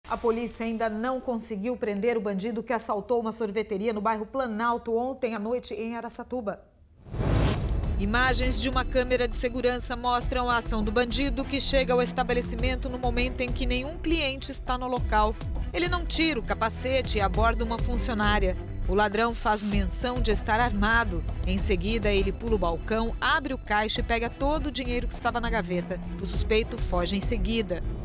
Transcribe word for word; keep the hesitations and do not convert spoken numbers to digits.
A polícia ainda não conseguiu prender o bandido que assaltou uma sorveteria no bairro Planalto ontem à noite em Araçatuba. Imagens de uma câmera de segurança mostram a ação do bandido que chega ao estabelecimento no momento em que nenhum cliente está no local. Ele não tira o capacete e aborda uma funcionária. O ladrão faz menção de estar armado. Em seguida, ele pula o balcão, abre o caixa e pega todo o dinheiro que estava na gaveta. O suspeito foge em seguida.